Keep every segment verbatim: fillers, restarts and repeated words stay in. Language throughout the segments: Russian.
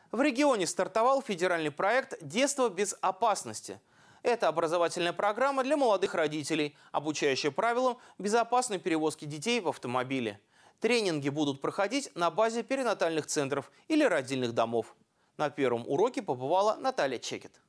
В регионе стартовал федеральный проект «Детство без опасности». Это образовательная программа для молодых родителей, обучающая правилам безопасной перевозки детей в автомобиле. Тренинги будут проходить на базе перинатальных центров или родильных домов. На первом уроке побывала Наталья Чекет.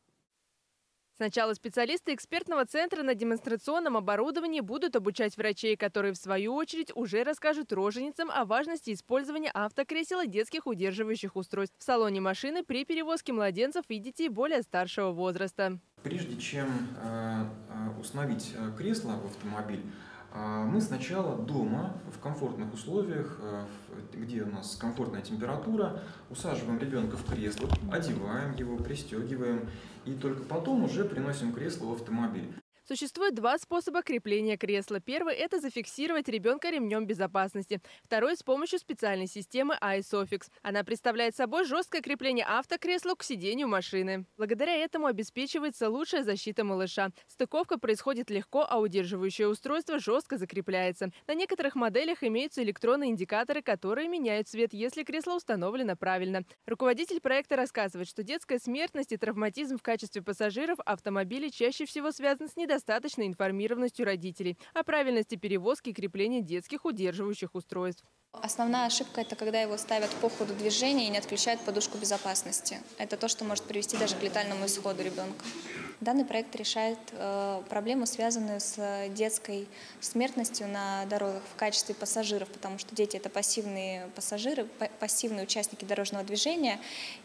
Сначала специалисты экспертного центра на демонстрационном оборудовании будут обучать врачей, которые в свою очередь уже расскажут роженицам о важности использования автокресел и детских удерживающих устройств в салоне машины при перевозке младенцев и детей более старшего возраста. Прежде чем э, установить кресло в автомобиль, э, мы сначала дома в комфортных условиях, э, где у нас комфортная температура, усаживаем ребенка в кресло, одеваем его, пристегиваем и только потом уже приносим кресло в автомобиль. Существует два способа крепления кресла. Первый – это зафиксировать ребенка ремнем безопасности. Второй – с помощью специальной системы ISOFIX. Она представляет собой жесткое крепление автокресла к сиденью машины. Благодаря этому обеспечивается лучшая защита малыша. Стыковка происходит легко, а удерживающее устройство жестко закрепляется. На некоторых моделях имеются электронные индикаторы, которые меняют цвет, если кресло установлено правильно. Руководитель проекта рассказывает, что детская смертность и травматизм в качестве пассажиров автомобилей чаще всего связаны с недостаточной достаточной информированностью родителей о правильности перевозки и крепления детских удерживающих устройств. Основная ошибка – это когда его ставят по ходу движения и не отключают подушку безопасности. Это то, что может привести даже к летальному исходу ребенка. Данный проект решает э, проблему, связанную с детской смертностью на дорогах в качестве пассажиров, потому что дети – это пассивные пассажиры, пассивные участники дорожного движения.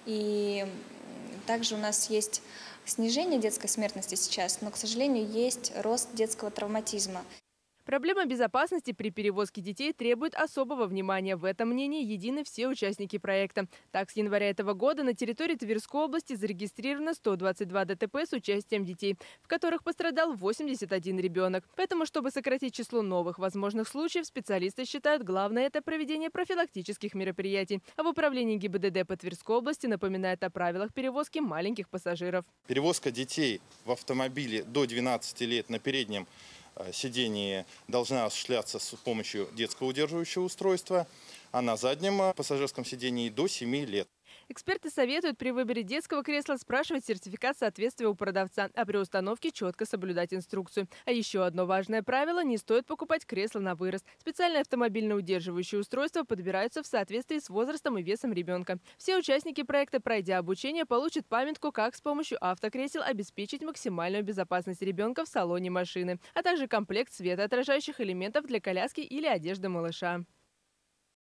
И также у нас есть снижение детской смертности сейчас, но, к сожалению, есть рост детского травматизма. Проблема безопасности при перевозке детей требует особого внимания. В этом мнении едины все участники проекта. Так, с января этого года на территории Тверской области зарегистрировано сто двадцать два ДТП с участием детей, в которых пострадал восемьдесят один ребенок. Поэтому, чтобы сократить число новых возможных случаев, специалисты считают, главное – это проведение профилактических мероприятий. А в управлении ГИБДД по Тверской области напоминает о правилах перевозки маленьких пассажиров. Перевозка детей в автомобиле до двенадцати лет на переднем сидении должна осуществляться с помощью детского удерживающего устройства, а на заднем пассажирском сидении до семи лет. Эксперты советуют при выборе детского кресла спрашивать сертификат соответствия у продавца, а при установке четко соблюдать инструкцию. А еще одно важное правило – не стоит покупать кресло на вырост. Специальные автомобильно удерживающие устройства подбираются в соответствии с возрастом и весом ребенка. Все участники проекта, пройдя обучение, получат памятку, как с помощью автокресел обеспечить максимальную безопасность ребенка в салоне машины, а также комплект светоотражающих элементов для коляски или одежды малыша.